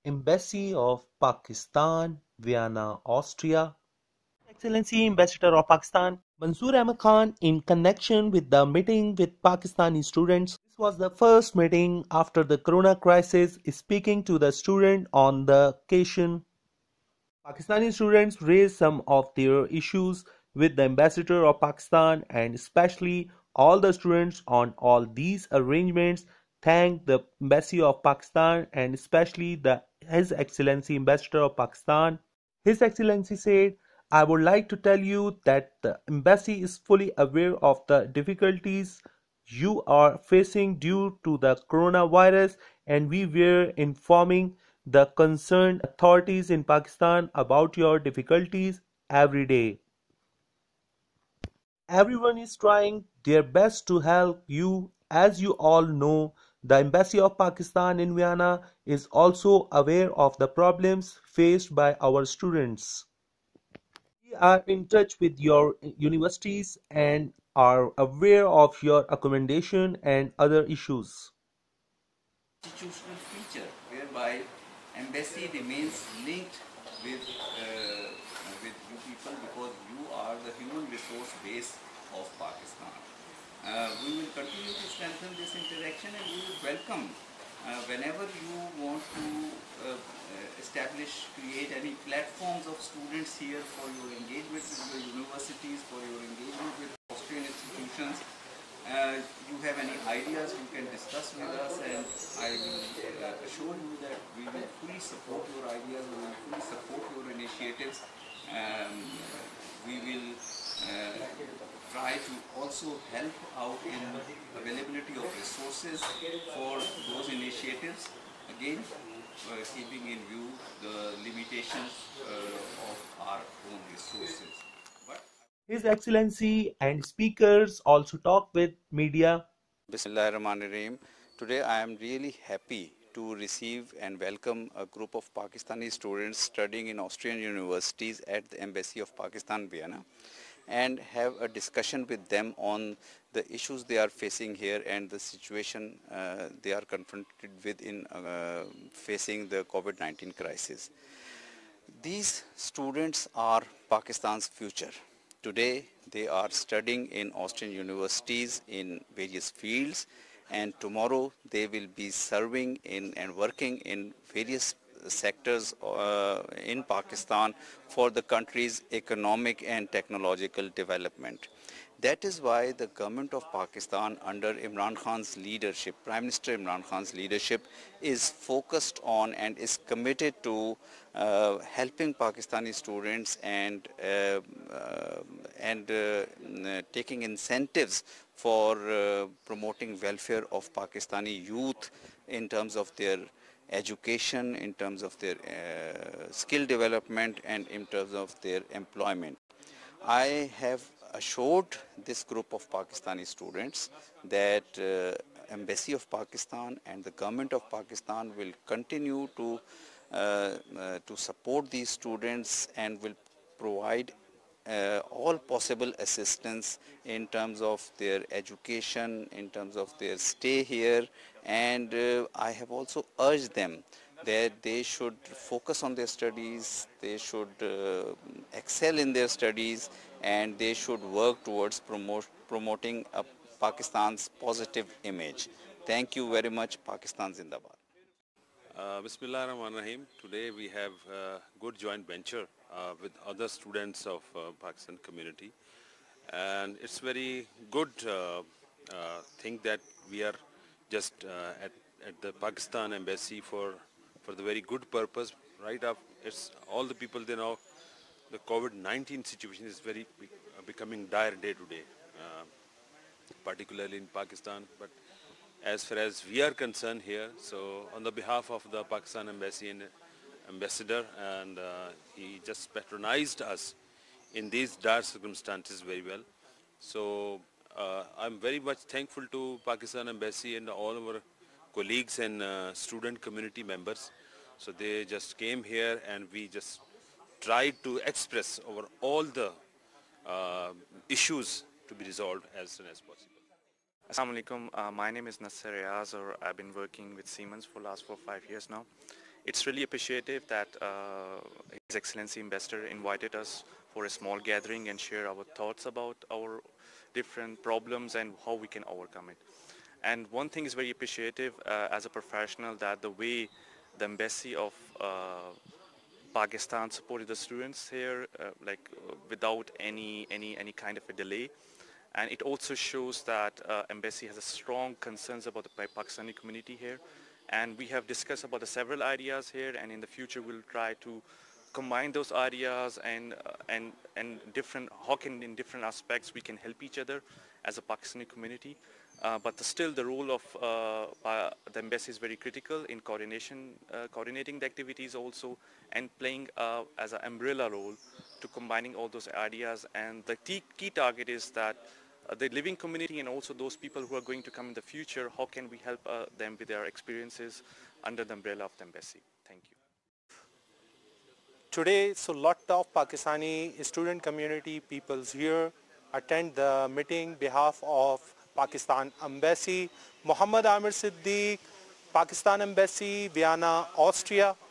Embassy of Pakistan, Vienna, Austria. Excellency Ambassador of Pakistan, Mansoor Ahmad Khan, in connection with the meeting with Pakistani students. This was the first meeting after the corona crisis, speaking to the student on the occasion. Pakistani students raised some of their issues with the Ambassador of Pakistan and especially all the students on all these arrangements thanked the Embassy of Pakistan and especially His Excellency Ambassador of Pakistan. His Excellency said, I would like to tell you that the embassy is fully aware of the difficulties you are facing due to the coronavirus and we were informing the concerned authorities in Pakistan about your difficulties every day. Everyone is trying their best to help you. As you all know, the Embassy of Pakistan in Vienna is also aware of the problems faced by our students. We are in touch with your universities and are aware of your accommodation and other issues. Institutional feature whereby embassy remains linked with you people because you are the human resource base of Pakistan. We will continue to strengthen this interaction and we will welcome whenever you want to create any platforms of students here for your engagement with your universities, for your engagement with Austrian institutions. You have any ideas, you can discuss with us, and I will assure you that we will fully support your ideas, we will fully support your initiatives. We will try to also help out in availability of resources for those initiatives. Again, keeping in view the limitations of our own resources. But His Excellency and speakers also talk with media. Bismillahirrahmanirrahim. Today I am really happy to receive and welcome a group of Pakistani students studying in Austrian universities at the Embassy of Pakistan, Vienna, and have a discussion with them on the issues they are facing here and the situation they are confronted with in facing the COVID-19 crisis. These students are Pakistan's future. Today they are studying in Austrian universities in various fields, and tomorrow they will be serving in and working in various sectors in Pakistan for the country's economic and technological development. That is why the government of Pakistan under Imran Khan's leadership, Prime Minister Imran Khan's leadership, is focused on and is committed to helping Pakistani students and taking incentives for promoting welfare of Pakistani youth in terms of their education, in terms of their skill development, and in terms of their employment. I have assured this group of Pakistani students that Embassy of Pakistan and the government of Pakistan will continue to support these students and will provide all possible assistance in terms of their education, in terms of their stay here, and I have also urged them that they should focus on their studies, they should excel in their studies, and they should work towards promoting Pakistan's positive image. Thank you very much. Pakistan Zindabad. Bismillah ar-Rahman Rahim. Today we have a good joint venture with other students of Pakistan community, and it's very good thing that we are just at the Pakistan embassy for the very good purpose. Right up, it's all the people they know the COVID-19 situation is very becoming dire day to day, particularly in Pakistan. But as far as we are concerned here, so on the behalf of the Pakistan embassy and ambassador, and he just patronized us in these dire circumstances very well. So I'm very much thankful to Pakistan embassy and all our colleagues and student community members. So they just came here and we just tried to express over all the issues to be resolved as soon as possible. Assalamu alaikum. My name is Nasser Riaz, or I've been working with Siemens for the last 4 or 5 years now. It's really appreciative that His Excellency Ambassador invited us for a small gathering and share our thoughts about our different problems and how we can overcome it. And one thing is very appreciative as a professional, that the way the embassy of Pakistan supported the students here without any kind of a delay. And it also shows that embassy has a strong concerns about the Pakistani community here. And we have discussed about the several ideas here, and in the future we'll try to combine those ideas and different, how can in different aspects we can help each other as a Pakistani community. But still the role of the embassy is very critical in coordinating the activities also, and playing as an umbrella role to combining all those ideas. And the key target is that the living community and also those people who are going to come in the future, how can we help them with their experiences under the umbrella of the embassy? Thank you. Today, so lot of Pakistani student community peoples here attend the meeting behalf of Pakistan Embassy. Muhammad Amir Siddiq, Pakistan Embassy, Vienna, Austria.